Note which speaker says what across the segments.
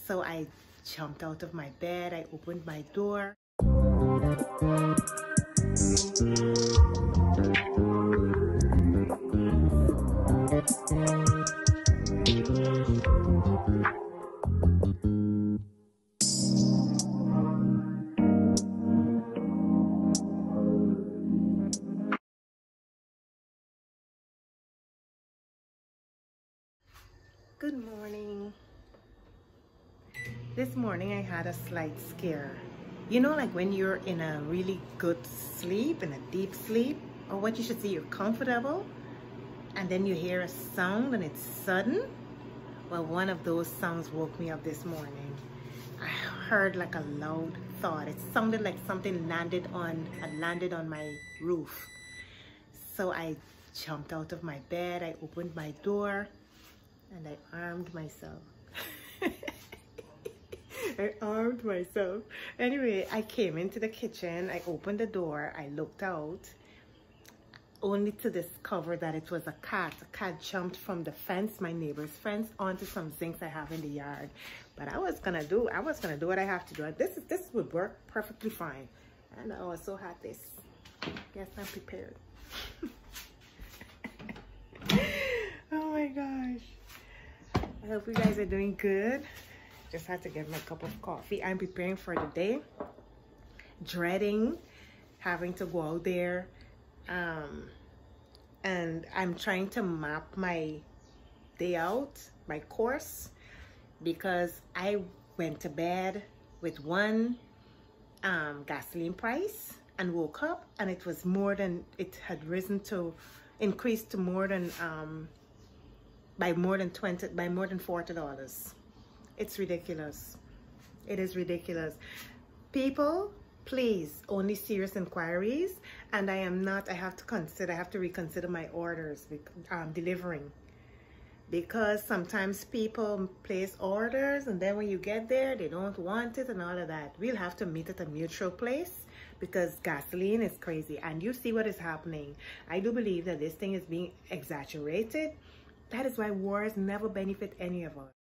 Speaker 1: So I jumped out of my bed, I opened my door. Good morning. This morning I had a slight scare. You know, like when you're in a really good sleep, in a deep sleep, or what you should say, you're comfortable, and then you hear a sound and it's sudden? Well, one of those sounds woke me up this morning. I heard like a loud thought. It sounded like something landed on my roof. So I jumped out of my bed, I opened my door, and I armed myself. I armed myself. Anyway, I came into the kitchen, I opened the door, I looked out, only to discover that it was a cat. A cat jumped from the fence, my neighbor's fence, onto some zincs I have in the yard. But I was gonna do what I have to do. This would work perfectly fine. And I also had this. Guess I'm prepared. Oh my gosh. I hope you guys are doing good. Just had to get my cup of coffee. I'm preparing for the day. Dreading having to go out there. And I'm trying to map my day out, my course, because I went to bed with one gasoline price and woke up and it was more than, it had increased to more than by more than $40. It's ridiculous. It is ridiculous. People, please, only serious inquiries. And I have to reconsider my orders, delivering. Because sometimes people place orders and then when you get there, they don't want it and all of that. We'll have to meet at a mutual place because gasoline is crazy. And you see what is happening. I do believe that this thing is being exaggerated. That is why wars never benefit any of us.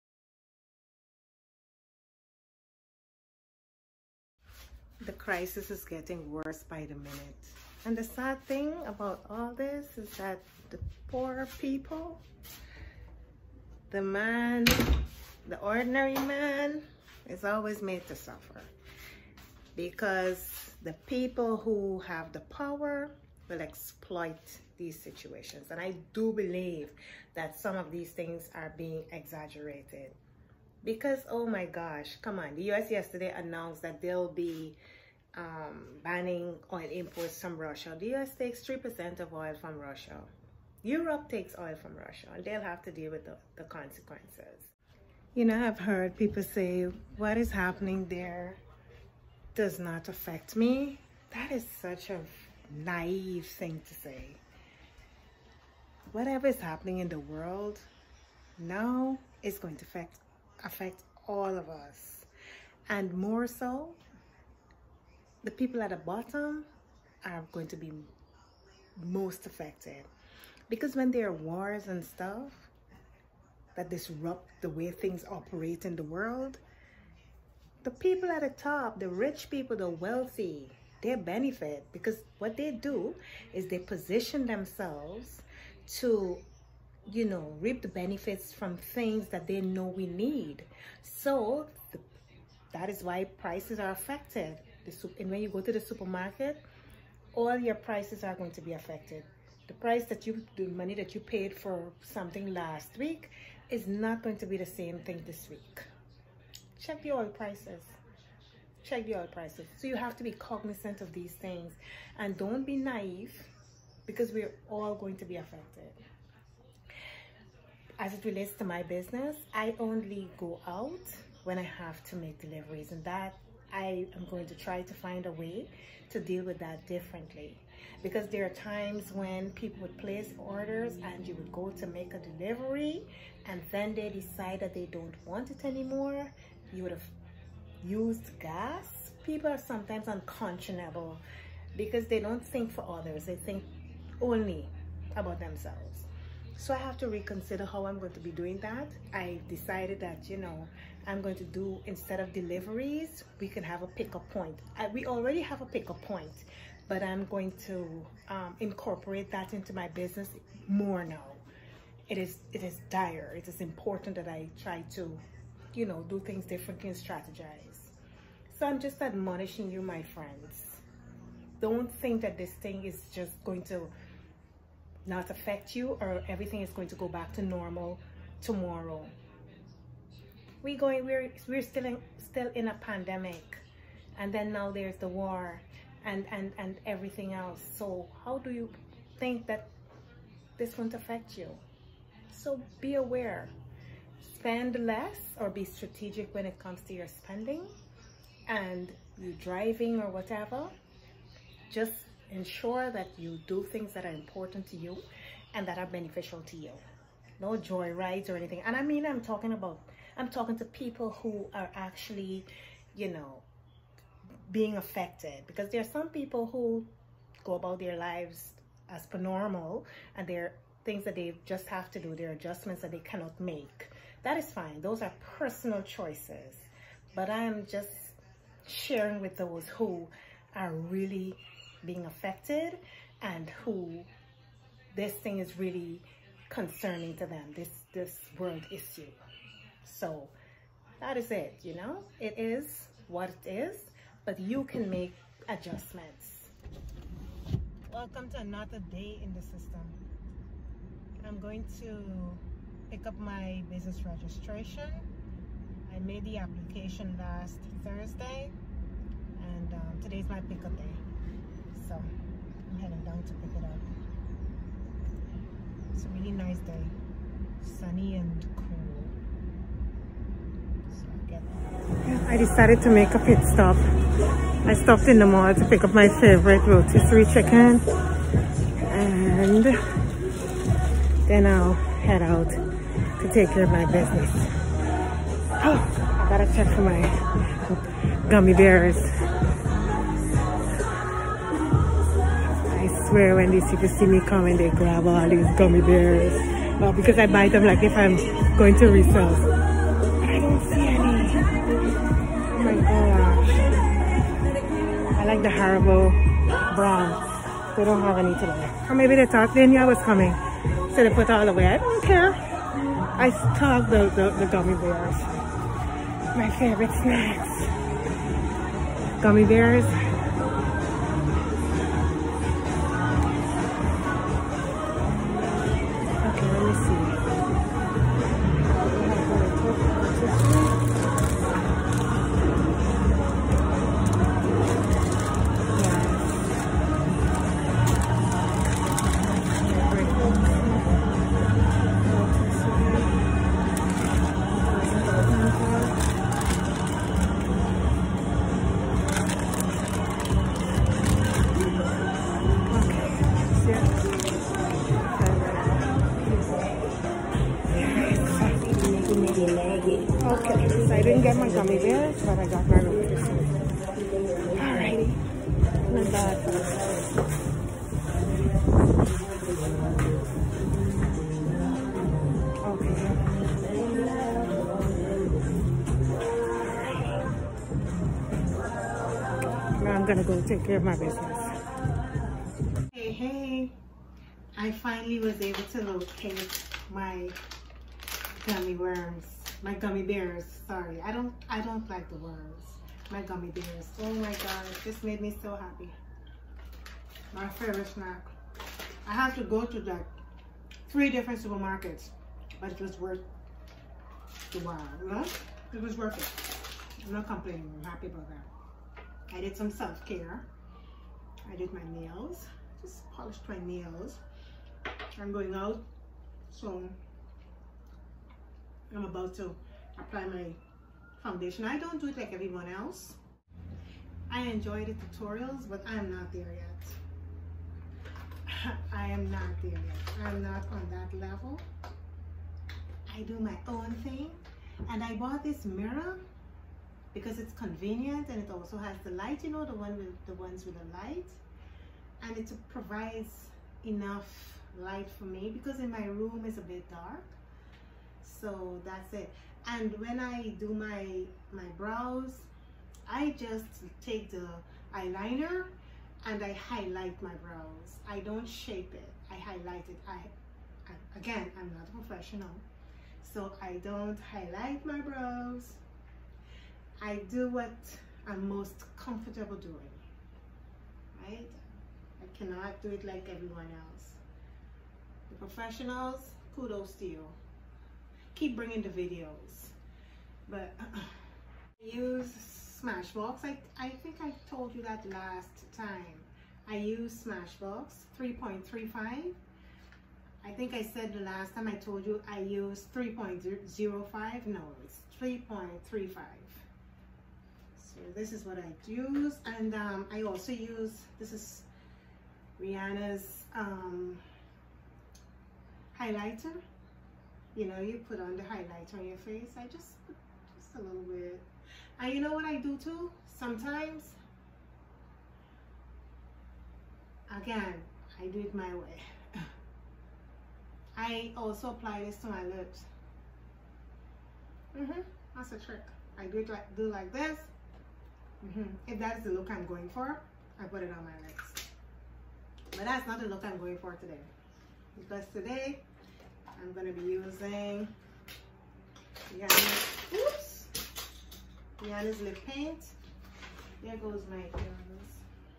Speaker 1: The crisis is getting worse by the minute. And the sad thing about all this is that the poor people, the man, the ordinary man, is always made to suffer. Because the people who have the power will exploit these situations. And I do believe that some of these things are being exaggerated. Because, oh my gosh, come on. The US yesterday announced that they'll be banning oil imports from Russia. The US takes 3% of oil from Russia. Europe takes oil from Russia, and they'll have to deal with the consequences. You know, I've heard people say, what is happening there does not affect me. That is such a naive thing to say. Whatever is happening in the world now is going to affect all of us, and more so the people at the bottom are going to be most affected, because when there are wars and stuff that disrupt the way things operate in the world, the people at the top, the rich people, the wealthy, they benefit, because what they do is they position themselves to, you know, reap the benefits from things that they know we need. So that is why prices are affected. And when you go to the supermarket, all your prices are going to be affected. The money that you paid for something last week is not going to be the same thing this week. Check the oil prices. Check the oil prices. So you have to be cognizant of these things, and don't be naive, because we're all going to be affected. As it relates to my business, I only go out when I have to make deliveries, and that I am going to try to find a way to deal with that differently. Because there are times when people would place orders and you would go to make a delivery and then they decide that they don't want it anymore. You would have used gas. People are sometimes unconscionable because they don't think for others. They think only about themselves. So I have to reconsider how I'm going to be doing that. I decided that, you know, I'm going to do, instead of deliveries, we can have a pickup point. We already have a pickup point, but I'm going to incorporate that into my business more now. It is dire. It is important that I try to, you know, do things differently and strategize. So I'm just admonishing you, my friends. Don't think that this thing is just going to not affect you, or everything is going to go back to normal tomorrow. We're still in a pandemic, and then now there's the war and everything else. So how do you think that this won't affect you? So be aware. Spend less, or be strategic when it comes to your spending. And you driving or whatever, just ensure that you do things that are important to you and that are beneficial to you. No joy rides or anything. And I mean, I'm talking to people who are actually, you know, being affected, because there are some people who go about their lives as per normal, and there are things that they just have to do, there are adjustments that they cannot make. That is fine. Those are personal choices. But I'm just sharing with those who are really being affected and who this thing is really concerning to them, this world issue. So that is it, you know. It is what it is, but you can make adjustments. Welcome to another day in the system. I'm going to pick up my business registration. I made the application last Thursday, and today's my pickup day. So I'm heading down to pick it up. It's a really nice day, sunny and cool. So I'll get there. I decided to make a pit stop. I stopped in the mall to pick up my favorite rotisserie chicken, and then I'll head out to take care of my business. Oh, I gotta check for my gummy bears. I swear when these people see me coming, they grab all these gummy bears. Well, because I buy them like if I'm going to resell. But I don't see any. Oh my gosh. I like the Haribo brown. They don't have any today. Or maybe they thought they knew I was coming, so they put all away. I don't care. I stock the gummy bears. My favorite snacks. Gummy bears. Okay, let me see. Okay, so I didn't get my gummy bears, but I got my rotisserie. Alrighty, not bad. Okay. Now I'm gonna go take care of my business. Hey, I finally was able to locate my gummy worms. My gummy bears, sorry. I don't like the worms. My gummy bears. Oh my god, this made me so happy. My favorite snack. I have to go to like 3 different supermarkets, but it was worth the while, you know? It was worth it. I'm not complaining, I'm happy about that. I did some self-care. I did my nails, just polished my nails. I'm going out, so I'm about to apply my foundation. I don't do it like everyone else. I enjoy the tutorials, but I'm not there yet. I am not there yet. I'm not on that level. I do my own thing. And I bought this mirror because it's convenient, and it also has the light, you know, the ones with the light. And it provides enough light for me because in my room is a bit dark. So that's it. And when I do my brows, I just take the eyeliner and I highlight my brows. I don't shape it, I highlight it. Again, I'm not a professional, so I don't highlight my brows. I do what I'm most comfortable doing, right? I cannot do it like everyone else. The professionals, kudos to you. Keep bringing the videos. But I use Smashbox. I think I told you that last time. I use Smashbox 3.35. I think I said the last time I told you I use 3.05. No, it's 3.35. So this is what I use. And I also use, this is Rihanna's highlighter. You know, you put on the highlighter on your face. I just a little bit. And you know what I do too? Sometimes, again, I do it my way. I also apply this to my lips. That's a trick. I do like this. If that's the look I'm going for, I put it on my lips. But that's not the look I'm going for today. Because today, I'm going to be using Rihanna's lip paint. There goes my earrings.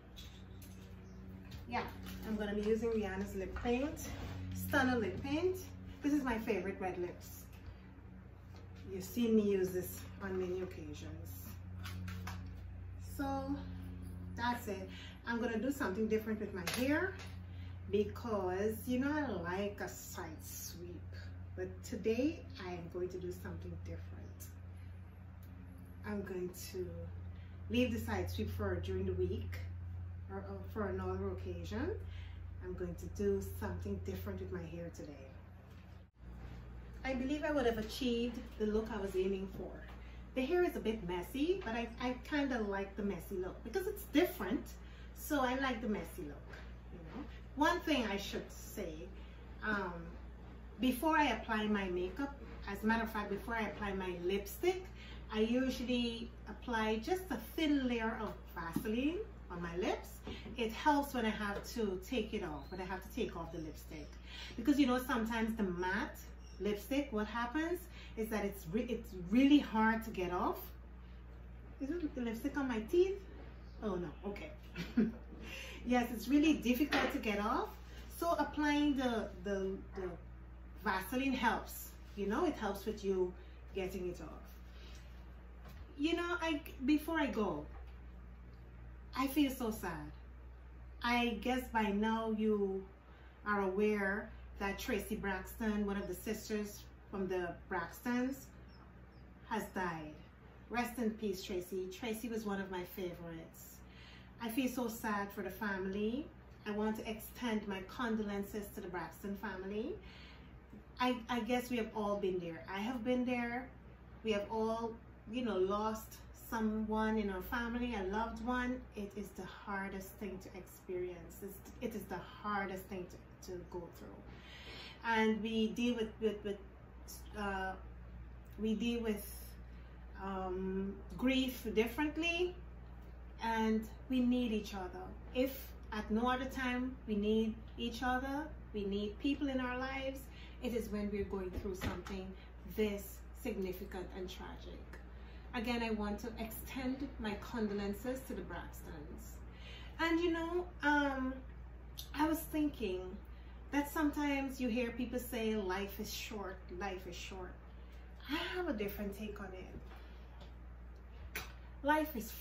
Speaker 1: Yeah, I'm going to be using Rihanna's lip paint. Stunner lip paint. This is my favorite red lips. You've seen me use this on many occasions. So that's it. I'm going to do something different with my hair because, you know, I like a side sweep. But today I am going to do something different. I'm going to leave the side sweep for during the week or for another occasion. I'm going to do something different with my hair today. I believe I would have achieved the look I was aiming for. The hair is a bit messy, but I kind of like the messy look because it's different. So I like the messy look, you know. One thing I should say, before I apply my makeup, as a matter of fact, before I apply my lipstick, I usually apply just a thin layer of Vaseline on my lips. It helps when I have to take it off, when I have to take off the lipstick. Because you know, sometimes the matte lipstick, what happens is that it's really hard to get off. Is it the lipstick on my teeth? Oh no, okay. Yes, it's really difficult to get off. So applying the Vaseline helps. You know, it helps with you getting it off. You know, before I go, I feel so sad. I guess by now you are aware that Tracy Braxton, one of the sisters from the Braxtons, has died. Rest in peace, Tracy. Tracy was one of my favorites. I feel so sad for the family. I want to extend my condolences to the Braxton family. I guess we have all been there. I have been there. We have all, you know, lost someone in our family, a loved one. It is the hardest thing to experience. It is the hardest thing to go through. And we deal with grief differently, and we need each other. If at no other time we need each other, we need people in our lives, it is when we're going through something this significant and tragic. Again, I want to extend my condolences to the Braxtons. And you know, I was thinking that sometimes you hear people say life is short, life is short. I have a different take on it. Life is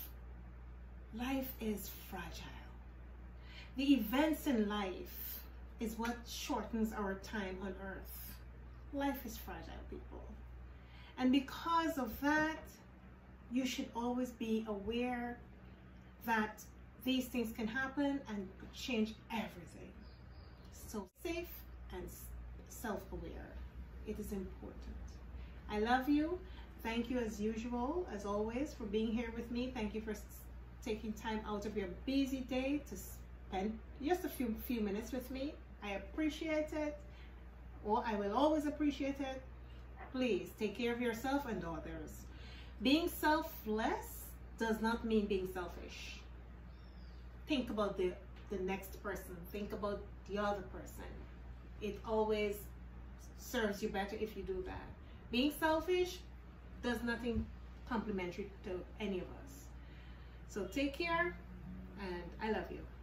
Speaker 1: fragile. The events in life is what shortens our time on earth. Life is fragile, people. And because of that, you should always be aware that these things can happen and change everything. So safe and self-aware. It is important. I love you. Thank you as usual, as always, for being here with me. Thank you for taking time out of your busy day to spend just a few minutes with me. I appreciate it, or I will always appreciate it. Please take care of yourself and others. Being selfless does not mean being selfish. Think about the next person. Think about the other person. It always serves you better if you do that. Being selfish does nothing complimentary to any of us. So take care, and I love you.